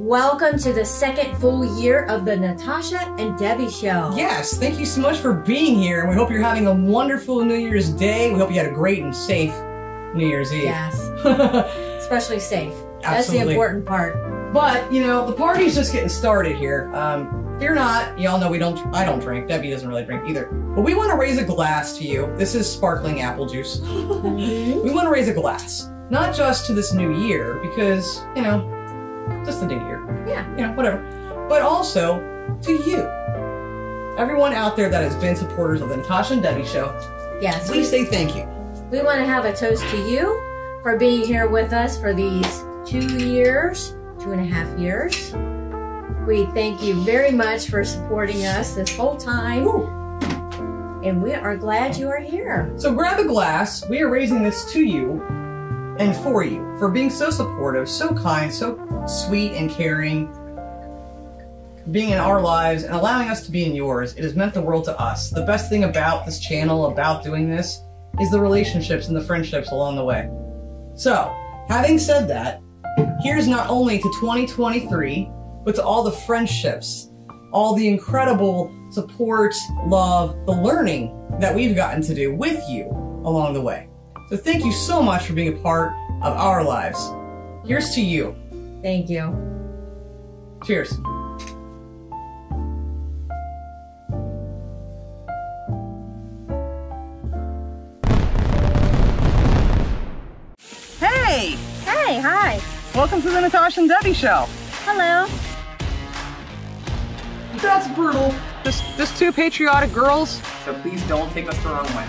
Welcome to the second full year of the Natasha and Debbie Show. Yes, thank you so much for being here, and we hope you're having a wonderful New Year's Day. We hope you had a great and safe New Year's Eve. Yes, especially safe. Absolutely. That's the important part. But, you know, the party's just getting started here. Fear not, y'all know I don't drink. Debbie doesn't really drink either. But we want to raise a glass to you. This is sparkling apple juice. We want to raise a glass. Not just to this new year, because, you know, just a new year. Yeah. You know, whatever. But also to you. Everyone out there that has been supporters of the Natasha and Debbie Show. Yes. Please say thank you. We want to have a toast to you for being here with us for these 2.5 years. We thank you very much for supporting us this whole time. Ooh. And we are glad you are here. So grab a glass. We are raising this to you and for you, for being so supportive, so kind, so sweet and caring, being in our lives and allowing us to be in yours. It has meant the world to us. The best thing about this channel, about doing this, is the relationships and the friendships along the way. So, having said that, here's not only to 2023, but to all the friendships, all the incredible support, love, the learning that we've gotten to do with you along the way. So thank you so much for being a part of our lives. Here's to you. Thank you. Cheers. Hey! Hey, hi. Welcome to the Natasha and Debbie Show. Hello. That's brutal. Just two patriotic girls, so please don't take us the wrong way.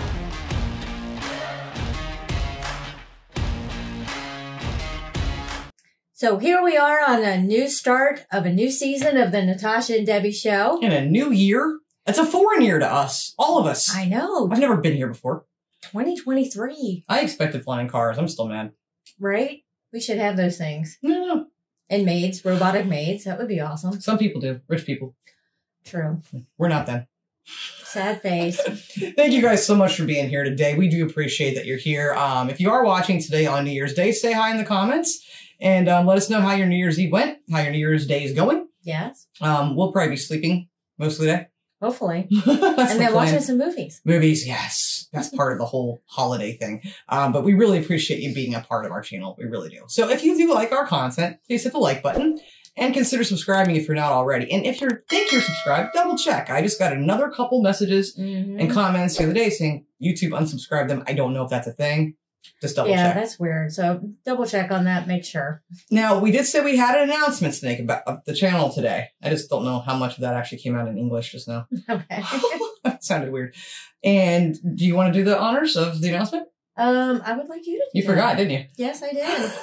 So here we are on a new start of a new season of the Natasha and Debbie Show. In a new year? It's a foreign year to us. All of us. I know. I've never been here before. 2023. I expected flying cars. I'm still mad. Right? We should have those things. No. And maids, robotic maids. That would be awesome. Some people do. Rich people. True. We're not them. Sad face. Thank you guys so much for being here today. We do appreciate that you're here. If you are watching today on New Year's Day, say hi in the comments. And let us know how your New Year's Eve went, how your New Year's Day is going. Yes. We'll probably be sleeping most of the day. Hopefully. And then watching some movies. Movies, yes. That's part of the whole holiday thing. But we really appreciate you being a part of our channel. We really do. So if you do like our content, please hit the like button and consider subscribing if you're not already. And if you think you're subscribed, double check. I just got another couple messages and comments the other day saying YouTube unsubscribed them. I don't know if that's a thing. Just double check. Yeah, that's weird. So double check on that. Make sure. Now, we did say we had an announcement to make about the channel today. I just don't know how much of that actually came out in English just now. Okay. That sounded weird. And do you want to do the honors of the announcement? I would like you to do You forgot, didn't you? Yes, I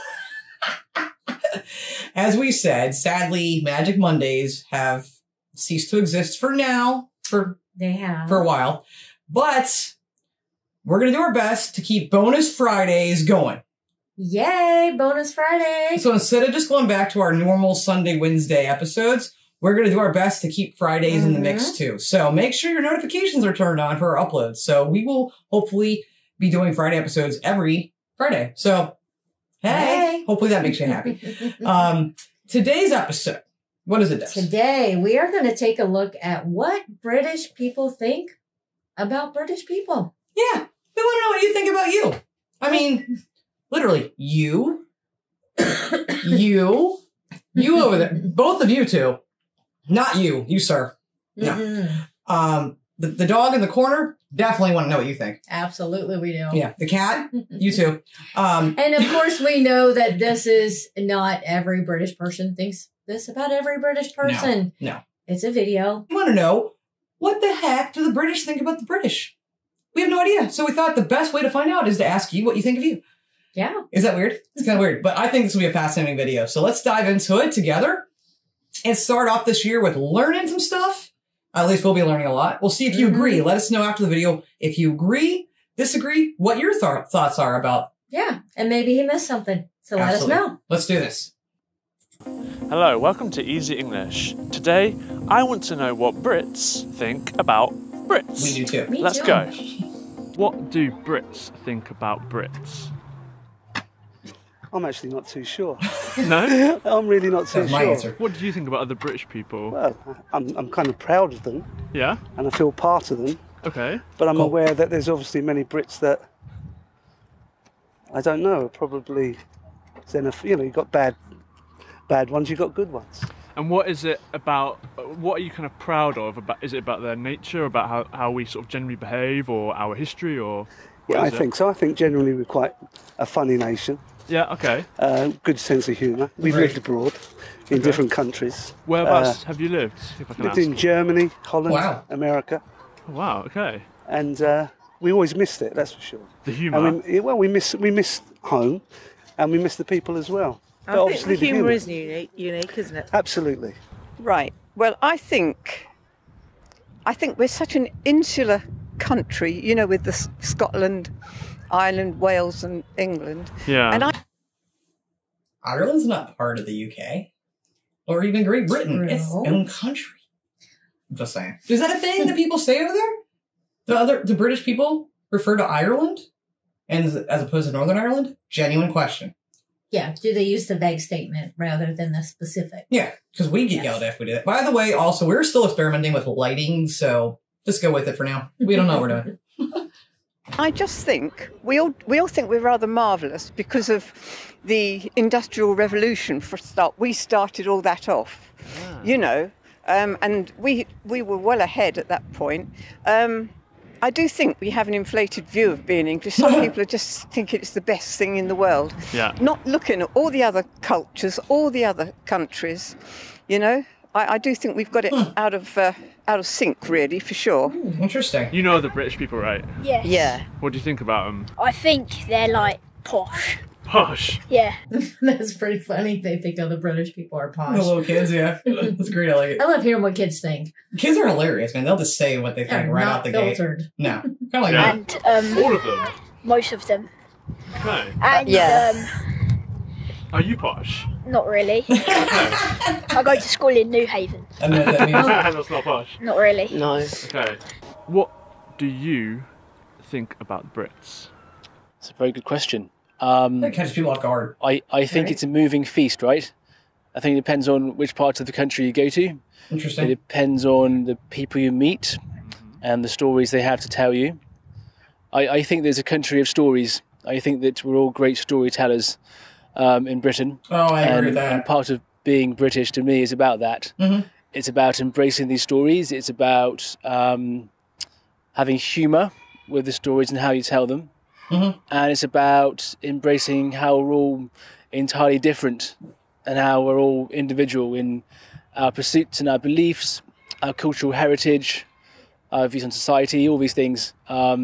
did. As we said, sadly, Magic Mondays have ceased to exist for now, for a while. But we're going to do our best to keep Bonus Fridays going. Yay, Bonus Friday. So instead of just going back to our normal Sunday, Wednesday episodes, we're going to do our best to keep Fridays in the mix too. So make sure your notifications are turned on for our uploads. So we will hopefully be doing Friday episodes every Friday. So, hey. Hopefully that makes you happy. Today's episode, what is it, Des? Today, we are going to take a look at what British people think about British people. Yeah. We want to know what you think about you. I mean, literally, you over there, both of you two. Not you, sir. No. The dog in the corner, definitely want to know what you think. Absolutely, we do. Yeah, the cat, you too. And of course, we know that this is not every British person thinks this about every British person. No. It's a video. We want to know, what the heck do the British think about the British? We have no idea. So we thought the best way to find out is to ask you what you think of you. Yeah. Is that weird? It's kind of weird, but I think this will be a fascinating video. So let's dive into it together and start off this year with learning some stuff. At least we'll be learning a lot. We'll see if you agree. Let us know after the video if you agree, disagree, what your thoughts are about. Yeah. And maybe he missed something. So Absolutely. Let us know. Let's do this. Hello, welcome to Easy English. Today, I want to know what Brits think about Brits. We do too. Me Let's too. go. What do Brits think about Brits? I'm actually not too sure. No? I'm really not too That's my sure. answer. What do you think about other British people? Well, I'm kind of proud of them, Yeah? and I feel part of them. Okay. But I'm Cool. aware that there's obviously many Brits that I don't know are probably you've got bad ones, you've got good ones. And what is it about, what are you kind of proud of? Is it about their nature, about how we sort of generally behave, or our history, or what Yeah, I is it? think so. I think generally we're quite a funny nation. Yeah, okay. Good sense of humour. We've Right. lived abroad in different countries. Whereabouts have you lived, if I can Lived ask? in Germany, Holland, Wow. America, Oh, wow, okay. and we always missed it. That's for sure. The humour. And we miss home, and we miss the people as well. I think the humour is unique, isn't it? Absolutely. Right. Well, I think we're such an insular country, you know, with the Scotland, Ireland, Wales, and England. Yeah. And Ireland's not part of the UK or even Great Britain. True. It's its own country. I'm just saying. Is that a thing that people say over there? The British people refer to Ireland and as opposed to Northern Ireland? Genuine question. Yeah, do they use the vague statement rather than the specific? Yeah, because we get Yes. yelled at if we do that. By the way, also, we're still experimenting with lighting, so just go with it for now. We don't know what we're doing. I just think we all think we're rather marvellous because of the Industrial Revolution. For a start, we started all that off, you know, and we were well ahead at that point. I do think we have an inflated view of being English. Some people are just thinking it's the best thing in the world. Yeah. Not looking at all the other cultures, all the other countries, you know. I do think we've got it out of sync, really, for sure. Interesting. You know the British people, right? Yes. Yeah. What do you think about them? I think they're like posh. Posh. Yeah. That's pretty funny. They think other British people are The posh. little kids, yeah. That's great. I like it. I love hearing what kids think. Kids are hilarious, man. They'll just say what they think They're right not out the gate. filtered. No. Kind of like Yeah. that. And All of them. most of them. Okay. And Yeah. Are you posh? Not really. I go to school in New Haven. I know what that means. That's not posh. Not really. No. Okay. What do you think about Brits? It's a very good question. That catches people off guard. I think Right. it's a moving feast, right? I think it depends on which part of the country you go to. It Interesting. depends on the people you meet and the stories they have to tell you. I think there's a country of stories. I think that we're all great storytellers in Britain. Oh, I agree with And that. part of being British to me is about that. Mhm. It's about embracing these stories. It's about having humour with the stories and how you tell them. Mhm. And it's about embracing how we're all entirely different and how we're all individual in our pursuits and our beliefs, our cultural heritage, our views on society, all these things.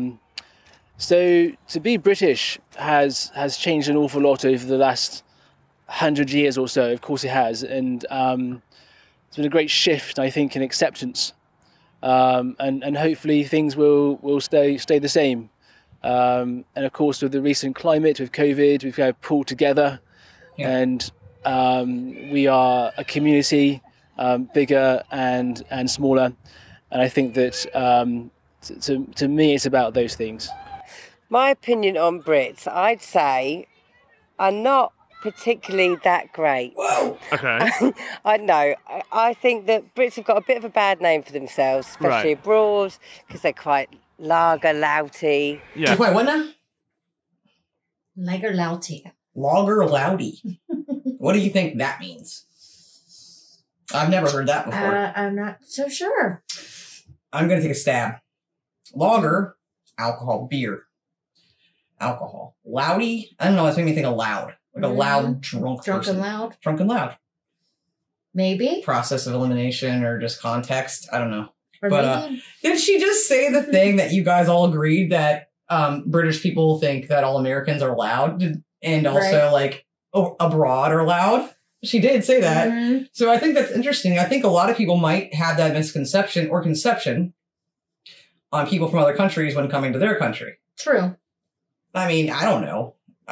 So to be British has changed an awful lot over the last 100 years or so. Of course it has, and it's been a great shift, I think, in acceptance, and hopefully things will stay the same. And of course, with the recent climate, with COVID, we've kind of pulled together, Yeah. and we are a community, bigger and smaller, and I think that to me, it's about those things. My opinion on Brits, I'd say, are not particularly that great. Whoa. Okay. I know. I think that Brits have got a bit of a bad name for themselves, especially Right. abroad, because they're quite lager, louty. Yeah. Wait, what now? Lager louty. Logger loudy. What do you think that means? I've never heard that before. I'm not so sure. I'm going to take a stab. Lager, alcohol, beer. Alcohol. Loudy, I don't know, it's making me think of loud. Like a loud, drunk Drunk person. and loud? Drunk and loud. Maybe. Process of elimination or just context. I don't know. Or But, maybe. Did she just say the thing that you guys all agreed that British people think that all Americans are loud and also like abroad are loud? She did say that. Mm-hmm. So I think that's interesting. I think a lot of people might have that misconception or conception on people from other countries when coming to their country. True. I mean, I don't know.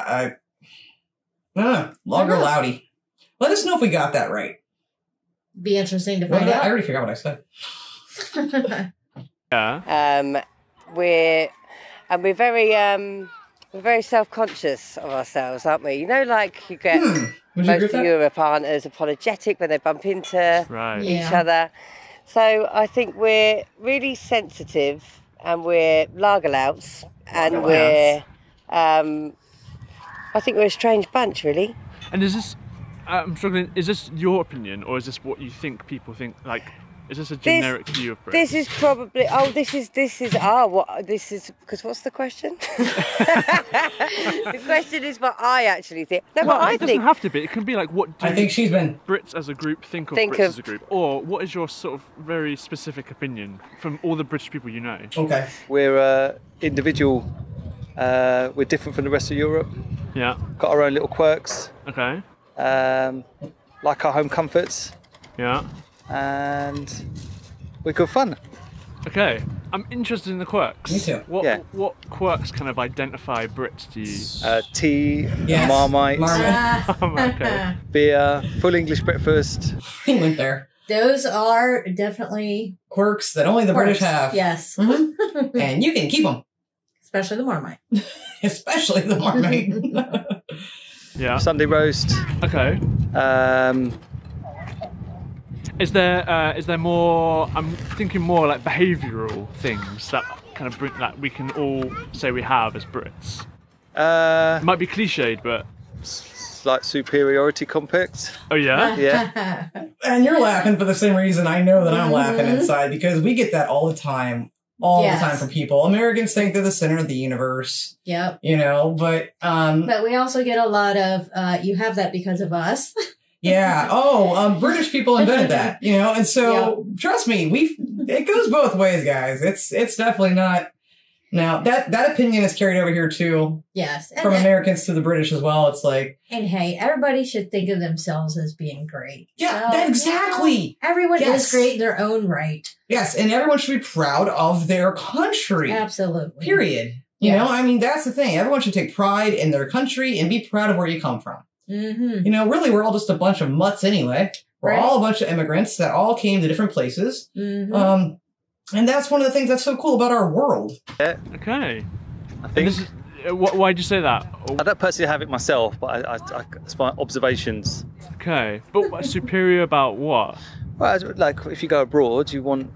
Lager loudy. Let us know if we got that right. Be interesting to Well, find I already forgot what I said. out. Yeah. We're very we're very self-conscious of ourselves, aren't we? You know, like you get Would you agree most with of that? Europe aren't as apologetic when they bump into Right. each Yeah. other. So I think we're really sensitive, and we're lagerlouts, and we're I think we're a strange bunch, really. And is this? I'm struggling. Is this your opinion, or is this what you think people think? Like, is this a generic view of Brits? This is probably. Oh, this is. What this is? Because what's the question? The question is what I actually think. No, Well, what I it doesn't think. have to be. It can be like, what do I think she's been. Brits as a group think of Think Brits of- as a group, or what is your sort of very specific opinion from all the British people you know? Okay. We're individual. We're different from the rest of Europe. Yeah. Got our own little quirks. Okay. Like our home comforts, Yeah. and we're good fun. Okay. I'm interested in the quirks. Me too. Yeah. What quirks kind of identify Brits to you? Tea, Yes. Marmite, Okay. beer, full English breakfast. He went there. Those are definitely Quirks that only the British quirks. have. Yes. And you can keep them. Especially the Marmite. Especially the Marmite. Yeah. Sunday roast. Okay. Is there more? I'm thinking more like behavioural things that kind of bring that we can all say we have as Brits. It might be cliched, but Like superiority complex. oh yeah. Yeah. And you're laughing for the same reason I know that I'm laughing inside, because we get that all the time. All Yes. the time from people. Americans think they're the center of the universe, Yep. you know, but But we also get a lot of, you have that because of us. yeah. British people invented that, you know, and so trust me, it goes both ways, guys. It's definitely not. Now that opinion is carried over here too, Yes. from Americans to the British as well. It's like, And hey, everybody should think of themselves as being great. yeah, So, exactly. Everyone Yes. is great in their own right. Yes, and everyone should be proud of their country. Absolutely. Period. You Yes. know, I mean, that's the thing. Everyone should take pride in their country and be proud of where you come from. Mm-hmm. You know, really, we're all just a bunch of mutts anyway. We're Right. all a bunch of immigrants that all came to different places. Mm-hmm. And that's one of the things that's so cool about our world. Okay. I And think. this is, why'd you say that? I don't personally have it myself, but it's my observations. Okay. But superior about what? Well, like if you go abroad, you want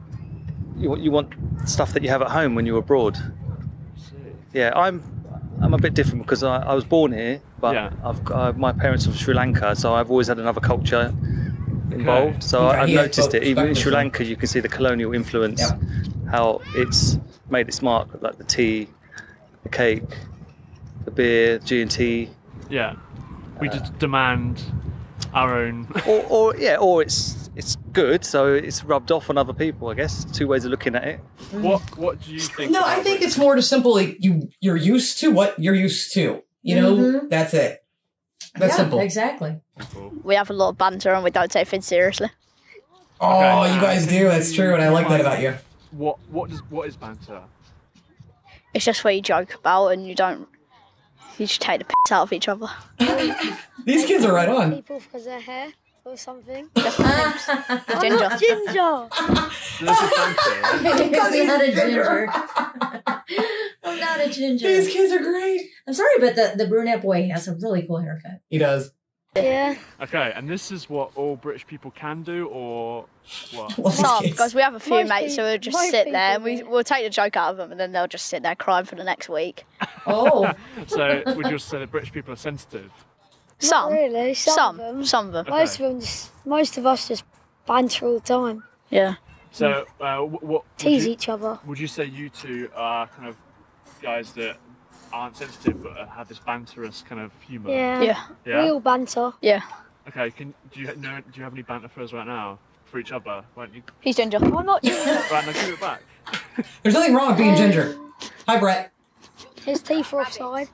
stuff that you have at home when you're abroad. Yeah, I'm a bit different because I was born here, but Yeah. my parents are from Sri Lanka, so I've always had another culture involved. So Okay, I've he has noticed both it. Even in Sri perspectives, Lanka, you can see the colonial influence, Yeah. how it's made its mark, like the tea, the cake, the beer, G&T, Yeah. We just demand our own. or it's good, so it's rubbed off on other people. I guess two ways of looking at it. What do you think? No, I about think Brits? it's more just simple. Like you're used to what you're used to. You know, that's it. That's simple. Exactly. We have a lot of banter and we don't take things seriously. Oh, you guys do. That's true, and I like that about you. What is banter? It's just where you joke about and you just take the piss out of each other. These kids are right on. People because their hair or something. Ginger. Ginger. This is banter. Because I'm not a ginger. I'm not a ginger. These kids are great. I'm sorry, but the brunette boy has a really cool haircut. He does. Yeah. Okay, and this is what all British people can do, or what? Love these Some, kids. because we have a few Most mates who people- will just most sit there and people do. we'll take the joke out of them and then they'll just sit there crying for the next week. Oh. So would you say that British people are sensitive? Some. Not really. Some of them. Some of them. Most of us just banter all the time. Yeah. So what Tease each other. would you say you two are kind of guys that aren't sensitive but have this banterous kind of humour? Yeah. Yeah. Yeah? We all banter. Yeah. Okay, do you have any banter for us right now? For each other? Why don't you He's ginger. I'm not ginger. right now give it back? There's nothing wrong with being ginger. Hi, Brett. His teeth are offside.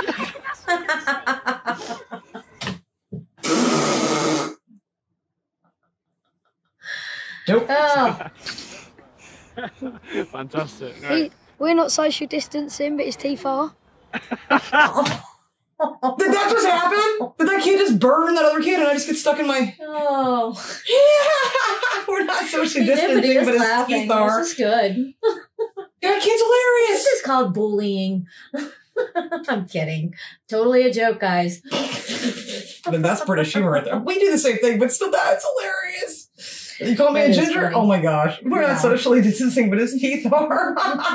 Nope. Oh. Fantastic. Right. We're not social distancing, but his teeth are. Did that just happen? Did that kid just burn that other kid and I just get stuck in my... Oh. Yeah! We're not socially He did, but he distancing, was but his laughing. teeth are. This is good. That kid's hilarious! This is called bullying. I'm kidding. Totally a joke, guys. But that's British humor right there. We do the same thing, but still, that's hilarious. You call me That a is ginger? funny. Oh my gosh. We're Yeah. not socially distancing, but his teeth are.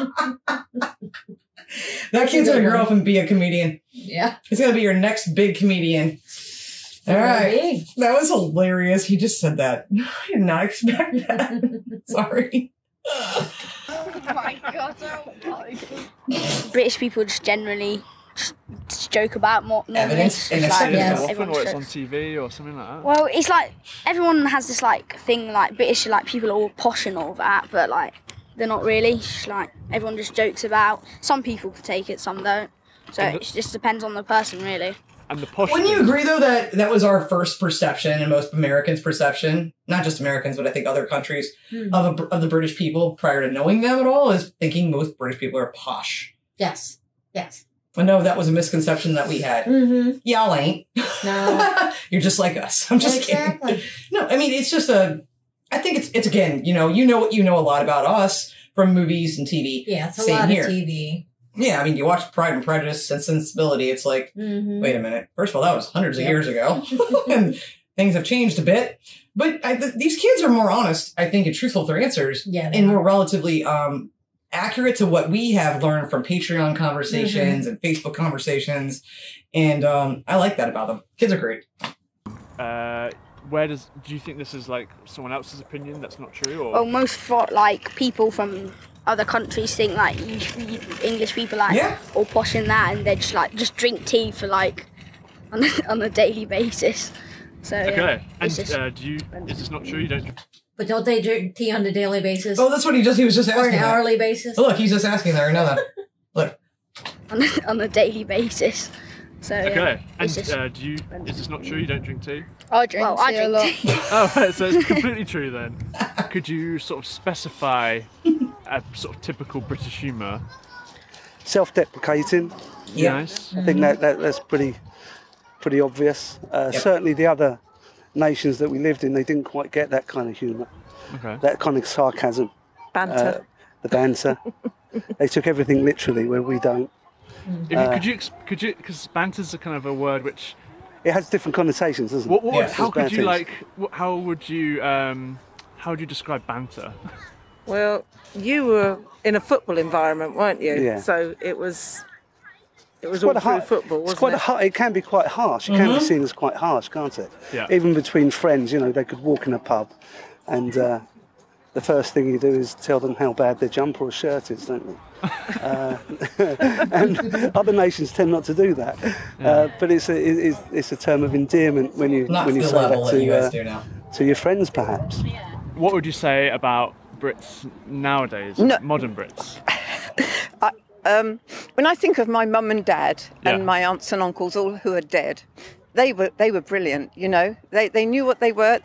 That kid's gonna grow up and be a comedian. Yeah. He's gonna be your next big comedian. All right. That was hilarious. He just said that. I did not expect that. Sorry. Oh my God. British people just generally just joke about more Evidence in a like, second. yeah, Often, everyone or it's jokes. on TV or something like that. Well, it's like everyone has this like thing like British like people are all posh and all that, but like they're not really. It's just, like everyone just jokes about. Some people can take it, some don't. So it just depends on the person, really. And the posh. Wouldn't you agree, though, that that was our first perception and most Americans' perception, not just Americans, but I think other countries, of the British people prior to knowing them at all, is thinking most British people are posh. Yes. Yes. I know that was a misconception that we had. Mm-hmm. Y'all ain't. No. You're just like us. I'm just Exactly. kidding. No, I mean, it's just I think it's again, you know a lot about us from movies and TV. Yeah, it's a Same lot here. of TV. Yeah, I mean, you watch Pride and Prejudice and Sensibility, it's like, wait a minute. First of all, that was hundreds of years ago. And things have changed a bit. But these kids are more honest, I think, and truthful with their answers. Yeah, they and are. more relatively accurate to what we have learned from Patreon conversations and Facebook conversations. And I like that about them. Kids are great. Do you think this is like someone else's opinion that's not true? Or? Well, most like people from other countries think like you English people like all posh in that, and they just drink tea for like on a daily basis. So Okay. it's And just- is this not true? You don't drink? But don't they drink tea on a daily basis? Oh, that's what he was just asking. Or an that. hourly basis? Oh, look, he's just asking that. I know that. Look. on a daily basis. So Okay. And it's just- is this not true? You don't drink tea? I drink tea a lot. Oh, right, so it's completely true then. Could you sort of specify a sort of typical British humour? Self-deprecating. Yeah. Nice. I think that's pretty obvious. Certainly the other nations that we lived in, they didn't quite get that kind of humour. Okay. That kind of sarcasm. Banter. The banter. They took everything literally, where we don't. Could you, because banter's a kind of a word which... It has different connotations, doesn't it? How could you Bad things. how would you describe banter? Well, you were in a football environment, weren't you? Yeah. So it was all quite a through hard- football, It's wasn't quite it? it can be quite harsh. It can be seen as quite harsh, can't it? Yeah. Even between friends, they could walk in a pub, and the first thing you do is tell them how bad their jumper or shirt is, don't you? And other nations tend not to do that. But it's a term of endearment when you Not when you the say level that that you guys do now. to your friends, perhaps. What would you say about Brits nowadays? No. Modern Brits? When I think of my mum and dad Yeah. and my aunts and uncles, all who are dead, they were brilliant. They knew what they were.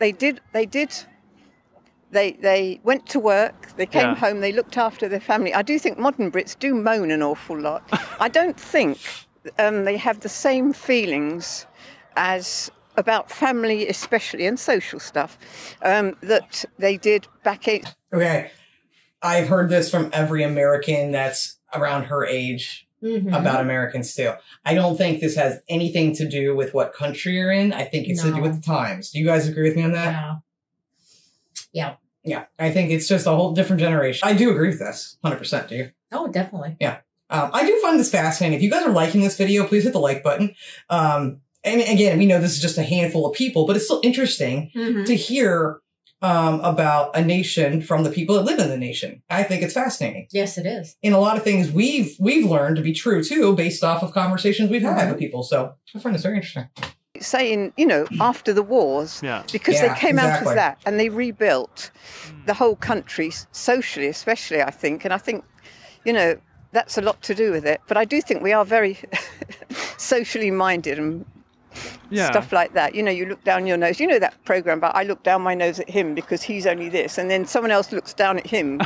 They went to work. They came Yeah. home. They looked after their family. I do think modern Brits do moan an awful lot. I don't think they have the same feelings as about family, especially, and social stuff that they did back in. Okay. I've heard this from every American that's around her age about Americans too. I don't think this has anything to do with what country you're in. I think it's to do with the times. Do you guys agree with me on that? Yeah. Yeah. Yeah. I think it's just a whole different generation. I do agree with this. 100%. Do you? Oh, definitely. Yeah. I do find this fascinating. If you guys are liking this video, please hit the like button. And again, we know this is just a handful of people, but it's still interesting to hear about a nation from the people that live in the nation. I think it's fascinating. Yes, it is. And a lot of things we've learned to be true too, based off of conversations we've had with people. So I find this very interesting. Saying, after the wars, because Yeah, they came out exactly. of that and they rebuilt the whole country, socially especially, I think. And I think, that's a lot to do with it. But I do think we are very socially minded and stuff like that. You look down your nose. That program about I look down my nose at him because he's only this. And then someone else looks down at him.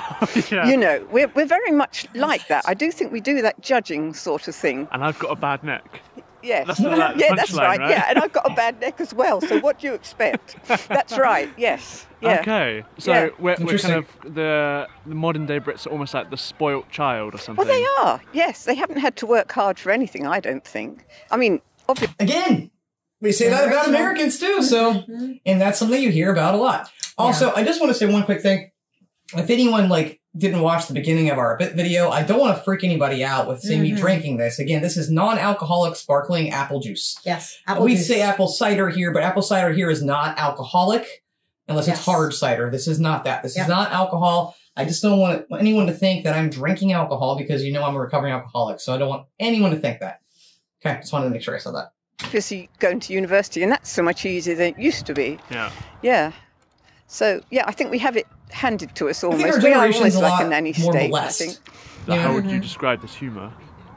We're very much like that. I do think we do that judging sort of thing. And I've got a bad neck. Yes. That's the yeah, that's punchline, right. Yeah, and I've got a bad neck as well. So what do you expect? That's right. Yes. Yeah. Okay, so Yeah. we're kind of the modern day Brits are almost like the spoilt child or something. Well, they are. Yes, they haven't had to work hard for anything. I don't think. I mean, obviously. Again, we say that about Americans too. So, and that's something you hear about a lot. Also, I just want to say one quick thing. If anyone didn't watch the beginning of our video, I don't want to freak anybody out with seeing me drinking this. Again, this is non-alcoholic sparkling apple juice. Yes, we say apple cider here, but apple cider here is not alcoholic unless it's hard cider. This is not that. This is not alcohol. I just don't want anyone to think that I'm drinking alcohol because I'm a recovering alcoholic. So I don't want anyone to think that. Okay, just wanted to make sure I said that. Obviously, going to university, and that's so much easier than it used to be. Yeah. Yeah. So yeah, I think we have it handed to us almost. our We are generation's almost a like lot a nanny more state. I molest. think. So how would you describe this humour?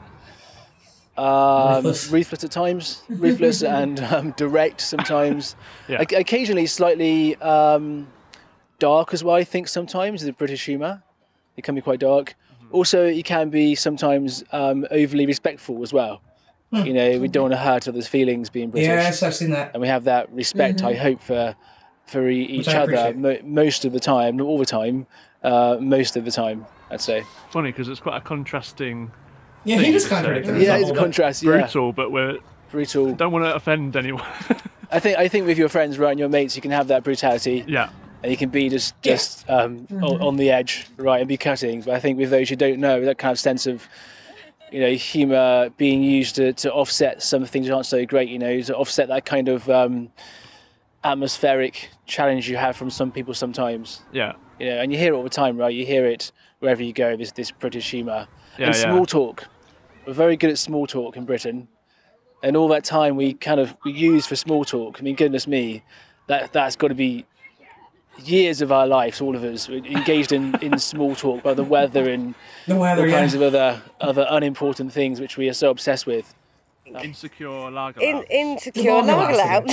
Ruthless at times, ruthless and direct sometimes. Yeah. Occasionally slightly dark as well. I think sometimes the British humour, it can be quite dark. Also, it can be sometimes overly respectful as well. We don't want to hurt others' feelings being British. Yes, I've seen that. And we have that respect, I hope, for each I other most of the time, not all the time, most of the time, I'd say. Funny because it's quite a contrasting. Yeah, he just contradicted. Yeah, it's a contrast. Yeah, brutal, but we're brutal. Don't want to offend anyone. I think with your friends, right, and your mates, you can have that brutality. Yeah. And you can be just on the edge, right, and be cutting. But I think with those you don't know, that kind of sense of, humour being used to offset some things that aren't so great, to offset that kind of atmospheric challenge you have from some people sometimes. Yeah. And you hear it all the time, right? You hear it wherever you go, this British humour. Yeah, and small talk. We're very good at small talk in Britain. And all that time we use for small talk, I mean, goodness me, that's got to be years of our lives, all of us, engaged in small talk about the weather and all kinds of other unimportant things which we are so obsessed with. Insecure lager. Insecure lager.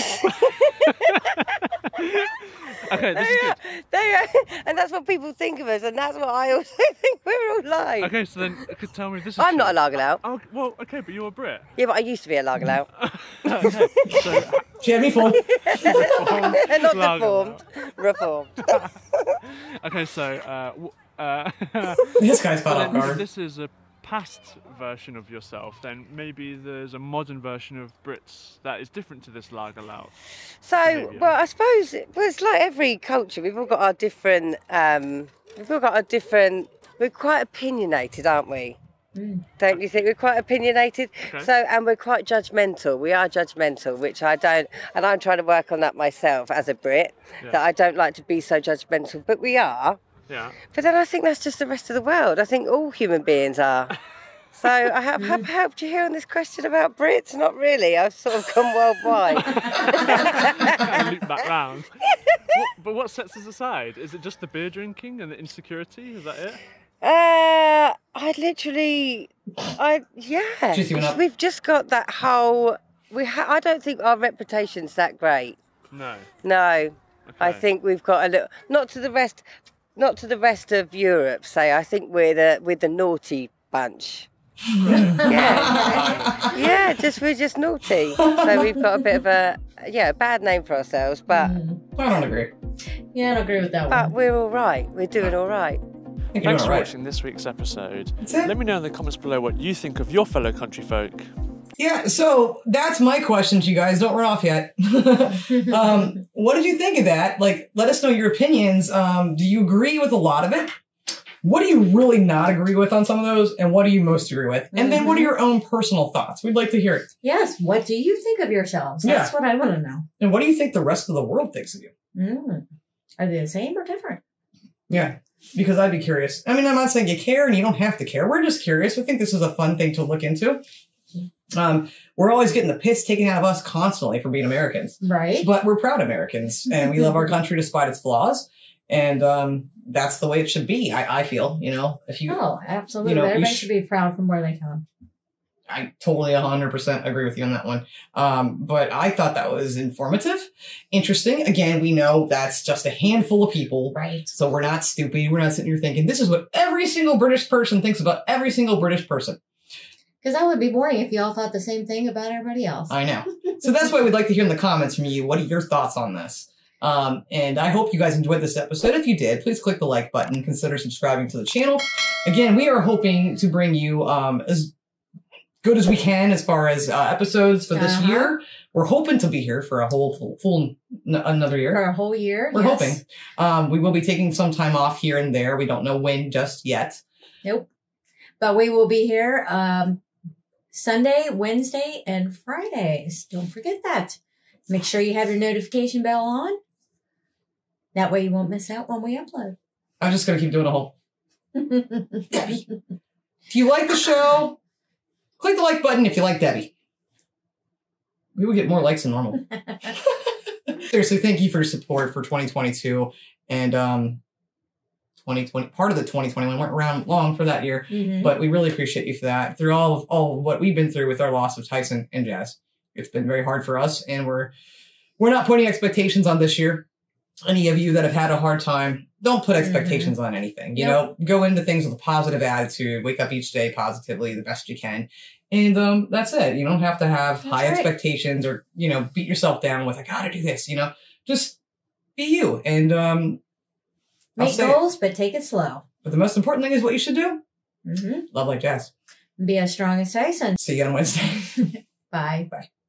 Okay, this is good. And that's what people think of us, and that's what I also think we're all like. Okay, so then could tell me this is. I'm not a lager lout. Oh, well, okay, but you're a Brit. Yeah, but I used to be a lager lout. Okay, so she had me fooled. Not deformed, reformed. Okay, so this guy's caught off guard. This is a past version of yourself, then maybe there's a modern version of Brits that is different to this lager lout. So, well, I suppose it's like every culture. We've all got our different. We're quite opinionated, aren't we? Don't you think we're quite opinionated? Okay. So, and we're quite judgmental. We are judgmental, which I don't, and I'm trying to work on that myself as a Brit. That I don't like to be so judgmental, but we are. Yeah. But then I think that's just the rest of the world. I think all human beings are. So I have helped you here on this question about Brits? Not really. I've sort of gone worldwide. Kind of loop back round. But what sets us aside? Is it just the beer drinking and the insecurity? Is that it? We've just got that whole. I don't think our reputation's that great. No. No. Okay. I think we've got a little. Not to the rest of Europe. Say, I think we're the naughty bunch. Yeah, we're just naughty. So we've got a bit of a bad name for ourselves. But I don't agree. Yeah, I don't agree with that one. But we're all right. We're doing all right. Thanks for watching this week's episode. Let me know in the comments below what you think of your fellow country folk. Yeah, so that's my question to you guys. Don't run off yet. What did you think of that? Let us know your opinions. Do you agree with a lot of it? What do you really not agree with on some of those? And what do you most agree with? And then what are your own personal thoughts? We'd like to hear it. Yes, what do you think of yourselves? That's what I want to know. And what do you think the rest of the world thinks of you? Are they the same or different? Yeah, because I'd be curious. I mean, I'm not saying you care and you don't have to care. We're just curious. We think this is a fun thing to look into. We're always getting the piss taken out of us constantly for being Americans. Right. But we're proud Americans and we love our country despite its flaws. And that's the way it should be, I feel, absolutely. Everybody should be proud from where they come. I totally 100% agree with you on that one. But I thought that was informative, interesting. Again, we know that's just a handful of people. Right. So we're not stupid. We're not sitting here thinking, this is what every single British person thinks about every single British person. Because that would be boring if you all thought the same thing about everybody else. I know. So that's why we'd like to hear in the comments from you. What are your thoughts on this? And I hope you guys enjoyed this episode. If you did, please click the like button. Consider subscribing to the channel. Again, we are hoping to bring you as good as we can as far as episodes for this year. We're hoping to be here for a whole full another year. For a whole year, We're hoping. We will be taking some time off here and there. We don't know when just yet. Nope. But we will be here Sunday, Wednesday, and Fridays. Don't forget that. Make sure you have your notification bell on. That way you won't miss out when we upload. I'm just going to keep doing a whole. If you like the show, click the like button if you like Debbie. We will get more likes than normal. Seriously, thank you for your support for 2022 and 2020. Part of the 2021 went around long for that year, but we really appreciate you for that. Through all of what we've been through with our loss of Tyson and Jazz, it's been very hard for us, and we're not putting expectations on this year. Any of you that have had a hard time, don't put expectations on anything. You know, go into things with a positive attitude. Wake up each day positively the best you can. And that's it. You don't have to have high expectations or, beat yourself down with, I got to do this, Just be you. And make goals, but take it slow. But the most important thing is what you should do. Love like Jazz. Be as strong as Tyson. See you on Wednesday. Bye. Bye.